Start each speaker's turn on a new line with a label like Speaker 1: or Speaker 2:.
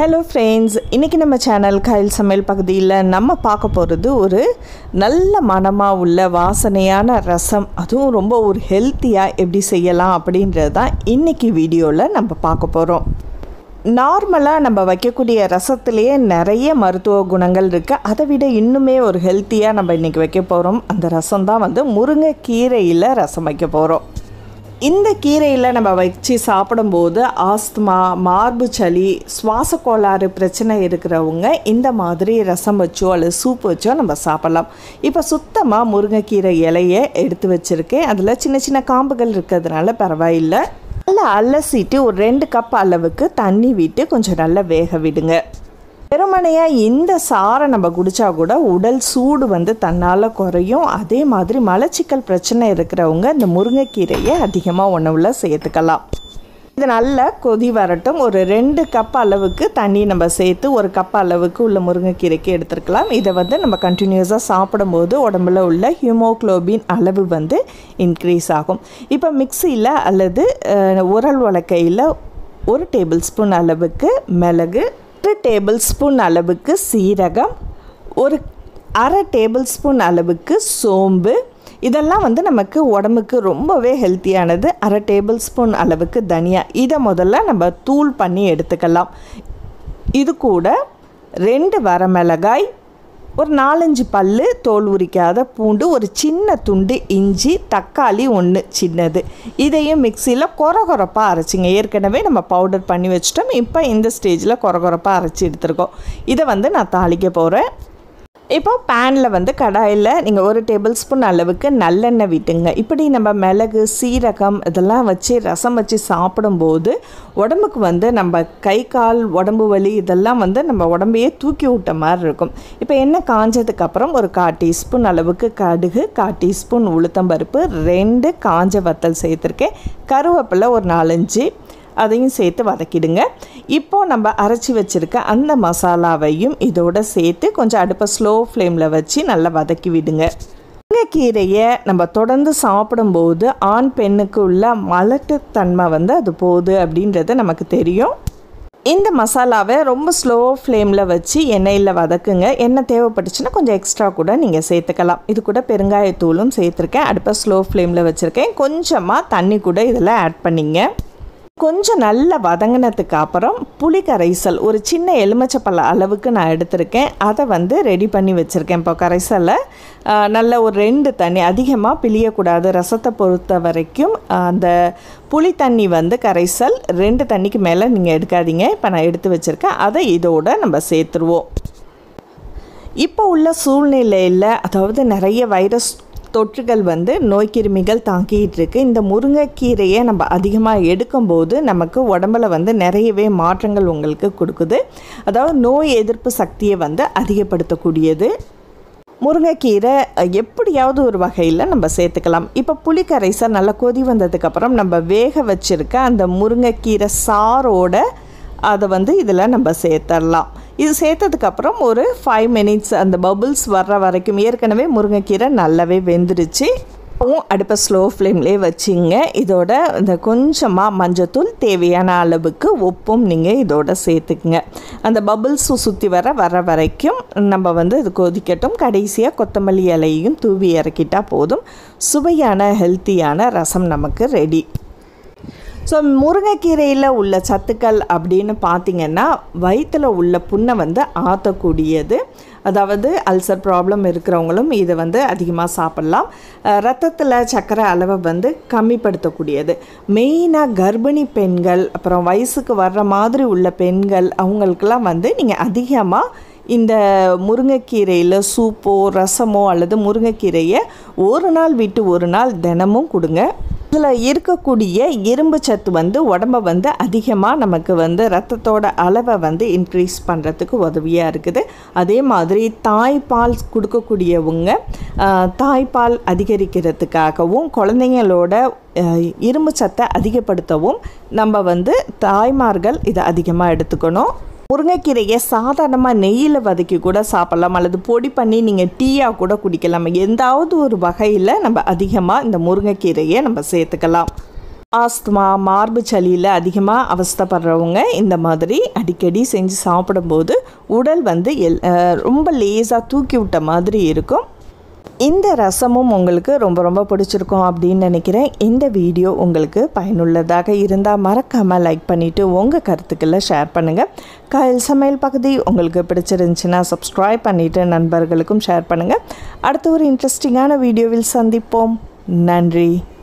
Speaker 1: Hello friends, இன்றைக்கி நம்ம channel கையில் சமையல் பகுதியில் நம்ம பார்க்க போகிறது ஒரு நல்ல மணமாக உள்ள வாசனையான ரசம், அதுவும் ரொம்ப ஒரு ஹெல்த்தியாக எப்படி செய்யலாம் அப்படின்றது தான் இன்றைக்கி வீடியோவில் நம்ம பார்க்க போகிறோம். நார்மலாக நம்ம வைக்கக்கூடிய ரசத்துலேயே நிறைய மருத்துவ குணங்கள் இருக்குது. அதை விட இன்னுமே ஒரு ஹெல்த்தியாக நம்ம இன்றைக்கி வைக்க போகிறோம். அந்த ரசம் தான் வந்து முருங்கைக்கீரையில் ரசம் வைக்க போகிறோம். இந்த கீரையில் நம்ம வச்சு சாப்பிடும்போது ஆஸ்துமா, மார்பு சளி, சுவாச கோளாறு பிரச்சனை இருக்கிறவங்க இந்த மாதிரி ரசம் வச்சோ அல்லது சூப் வச்சோ நம்ம சாப்பிட்லாம். இப்போ சுத்தமாக முருங்கைக்கீரை இலையை எடுத்து வச்சுருக்கேன். அதில் சின்ன சின்ன காம்புகள் இருக்கிறதுனால பரவாயில்லை. நல்லா அலசிட்டு ஒரு 2 கப் அளவுக்கு தண்ணி விட்டு கொஞ்சம் நல்லா வேக விடுங்க. வெறுமனையாக இந்த சாரை நம்ம குடித்தா கூட உடல் சூடு வந்து தன்னால் குறையும். அதே மாதிரி மலச்சிக்கல் பிரச்சனை இருக்கிறவங்க இந்த முருங்கைக்கீரையை அதிகமாக உணவில் சேர்த்துக்கலாம். இது நல்லா கொதி வரட்டும். ஒரு 2 கப் அளவுக்கு தண்ணி நம்ம சேர்த்து 1 கப் அளவுக்கு உள்ள முருங்கைக்கீரைக்கு எடுத்துருக்கலாம். இதை வந்து நம்ம கண்டினியூஸாக சாப்பிடும்போது உடம்புல உள்ள ஹீமோக்ளோபின் அளவு வந்து இன்க்ரீஸ் ஆகும். இப்போ மிக்சியில் அல்லது உரல் உலக்கையில் 1 டேபிள் ஸ்பூன் அளவுக்கு மிளகு, 1 டேபிள் ஸ்பூன் அளவுக்கு சீரகம், 1/2 டேபிள் ஸ்பூன் அளவுக்கு சோம்பு, இதெல்லாம் வந்து நமக்கு உடம்புக்கு ரொம்பவே ஹெல்த்தியானது. 1/2 டேபிள் ஸ்பூன் அளவுக்கு தனியா, இதை முதல்ல நம்ம தூள் பண்ணி எடுத்துக்கலாம். இது கூட 2 வரமிளகாய், ஒரு 4-5 பல்லு தோல் உரிக்காத பூண்டு, ஒரு சின்ன துண்டு இஞ்சி, தக்காளி 1 சின்னது, இதையும் மிக்சியில் கொரகொரப்பாக அரைச்சிங்க. ஏற்கனவே நம்ம பவுடர் பண்ணி வச்சிட்டோம். இப்போ இந்த ஸ்டேஜில் கொரகொரப்பாக அரைச்சி எடுத்துருக்கோம். இதை வந்து நான் தாளிக்க போகிறேன். இப்போ பேனில் வந்து கடாயில் நீங்கள் 1 டேபிள் ஸ்பூன் அளவுக்கு நல்லெண்ணெய் விட்டுங்க. இப்படி நம்ம மிளகு, சீரகம் இதெல்லாம் வச்சு ரசம் வச்சு சாப்பிடும்போது உடம்புக்கு வந்து நம்ம கை கால் உடம்பு வலி இதெல்லாம் வந்து நம்ம உடம்பையே தூக்கி விட்ட மாதிரி இருக்கும். இப்போ எண்ணெய் காஞ்சதுக்கப்புறம் ஒரு 1/4 டீஸ்பூன் அளவுக்கு கடுகு, 1/4 டீஸ்பூன் உளுத்தம்பருப்பு, 2 காஞ்ச வத்தல் சேர்த்துருக்கேன், கருவேப்பிலை ஒரு 4-5 அதையும் சேர்த்து வதக்கிடுங்க. இப்போது நம்ம அரைச்சி வச்சுருக்க அந்த மசாலாவையும் இதோடு சேர்த்து கொஞ்சம் அடுப்பை ஸ்லோ ஃப்ளேமில் வச்சு நல்லா வதக்கி விடுங்க. முருங்கைக்கீரையை நம்ம தொடர்ந்து சாப்பிடும்போது ஆண் பெண்ணுக்கு உள்ள மலட்டுத்தன்மை வந்து அது போகுது அப்படின்றது நமக்கு தெரியும். இந்த மசாலாவை ரொம்ப ஸ்லோ ஃப்ளேமில் வச்சு எண்ணெயில் வதக்குங்க. எண்ணெய் தேவைப்பட்டுச்சுன்னா கொஞ்சம் எக்ஸ்ட்ரா கூட நீங்கள் சேர்த்துக்கலாம். இது கூட பெருங்காயத்தூளும் சேர்த்துருக்கேன். அடுப்பை ஸ்லோ ஃப்ளேமில் வச்சுருக்கேன். கொஞ்சமாக தண்ணி கூட இதில் ஆட் பண்ணிங்க. கொஞ்சம் நல்லா வதங்கினதுக்கு அப்புறம் புளி கரைசல் ஒரு சின்ன எலுமிச்சப்பழ அளவுக்கு நான் எடுத்திருக்கேன். அதை வந்து ரெடி பண்ணி வச்சுருக்கேன். இப்போ கரைசலை நல்ல ஒரு 2 தண்ணி, அதிகமாக பிழியக்கூடாது. ரசத்தை பொறுத்த வரைக்கும் அந்த புளி தண்ணி வந்து கரைசல் 2 தண்ணிக்கு மேலே நீங்கள் எடுக்காதீங்க. இப்போ நான் எடுத்து வச்சுருக்கேன். அதை இதோடு நம்ம சேர்த்துருவோம். இப்போ உள்ள சூழ்நிலையில் அதாவது நிறைய வைரஸ் தொற்றுகள் வந்து நோய்க்கிருமிகள் தாக்கிட்டு இருக்கு. இந்த முருங்கைக்கீரையை நம்ம அதிகமாக எடுக்கும்போது நமக்கு உடம்புல வந்து நிறையவே மாற்றங்கள் உங்களுக்கு கொடுக்குது. அதாவது நோய் எதிர்ப்பு சக்தியை வந்து அதிகப்படுத்தக்கூடியது. முருங்கைக்கீரை எப்படியாவது ஒரு வகையில் நம்ம சேர்த்துக்கலாம். இப்போ புளி கரைசல் நல்லா கொதி வந்ததுக்கப்புறம் நம்ம வேக வச்சுருக்க அந்த முருங்கைக்கீரை சாரோட அதை வந்து இதில் நம்ம சேர்த்துடலாம். இது சேர்த்ததுக்கப்புறம் ஒரு 5 மினிட்ஸ் அந்த பபுள்ஸ் வர்ற வரைக்கும், ஏற்கனவே முருங்கைக்கீரை நல்லாவே வெந்துருச்சு. அடுப்பை ஸ்லோ ஃப்ளேம்லேயே வச்சிங்க. இதோட இந்த கொஞ்சமாக மஞ்சத்தூள், தேவையான அளவுக்கு உப்பும் நீங்கள் இதோட சேர்த்துக்குங்க. அந்த பபுள்ஸ் சுற்றி வர வரைக்கும் நம்ம வந்து இது கொதிக்கட்டும். கடைசியாக கொத்தமல்லி இலையும் தூவி இறக்கிட்டால் போதும். சுவையான ஹெல்த்தியான ரசம் நமக்கு ரெடி. ஸோ முருங்கைக்கீரையில் உள்ள சத்துக்கள் அப்படின்னு பார்த்திங்கன்னா வயிற்றில் உள்ள புண்ணை வந்து ஆற்றக்கூடியது. அதாவது அல்சர் ப்ராப்ளம் இருக்கிறவங்களும் இதை வந்து அதிகமாக சாப்பிட்லாம். ரத்தத்தில் சர்க்கரை அளவை வந்து கம்மிப்படுத்தக்கூடியது. மெயினாக கர்ப்பிணி பெண்கள், அப்புறம் வயசுக்கு வர்ற மாதிரி உள்ள பெண்கள், அவங்களுக்கெல்லாம் வந்து நீங்கள் அதிகமாக இந்த முருங்கைக்கீரையில் சூப்போ ரசமோ அல்லது முருங்கைக்கீரையை ஒரு நாள் விட்டு ஒரு நாள் தினமும் கொடுங்க. இதில் இருக்கக்கூடிய இரும்பு சத்து வந்து உடம்பை வந்து அதிகமாக நமக்கு வந்து ரத்தத்தோட அளவை வந்து இன்க்ரீஸ் பண்ணுறதுக்கு உதவியாக இருக்குது. அதே மாதிரி தாய்ப்பால் கொடுக்கக்கூடியவங்க தாய்ப்பால் அதிகரிக்கிறதுக்காகவும் குழந்தைங்களோட இரும்பு சத்தை அதிகப்படுத்தவும் நம்ம வந்து தாய்மார்கள் இதை அதிகமாக எடுத்துக்கணும். முருங்கைக்கீரையை சாதாரணமாக நெய்யில் வதக்கி கூட சாப்பிட்லாம், அல்லது பொடி பண்ணி நீங்கள் டீயாக கூட குடிக்கலாம். எந்தாவது ஒரு வகையில் நம்ம அதிகமாக இந்த முருங்கைக்கீரையை நம்ம சேர்த்துக்கலாம். ஆஸ்துமா மார்பு சளியில் அதிகமாக அவஸ்தைப்படுறவங்க இந்த மாதிரி அடிக்கடி செஞ்சு சாப்பிடும்போது உடல் வந்து ரொம்ப லேசாக தூக்கி விட்ட மாதிரி இருக்கும். இந்த ரசமும் உங்களுக்கு ரொம்ப ரொம்ப பிடிச்சிருக்கும் அப்படின்னு நினைக்கிறேன். இந்த வீடியோ உங்களுக்கு பயனுள்ளதாக இருந்தால் மறக்காமல் லைக் பண்ணிவிட்டு உங்கள் கருத்துக்களை ஷேர் பண்ணுங்கள். கயல் சமையல் பகுதி உங்களுக்கு பிடிச்சிருந்துச்சுன்னா சப்ஸ்கிரைப் பண்ணிவிட்டு நண்பர்களுக்கும் ஷேர் பண்ணுங்கள். அடுத்த ஒரு இன்ட்ரெஸ்டிங்கான வீடியோவில் சந்திப்போம். நன்றி.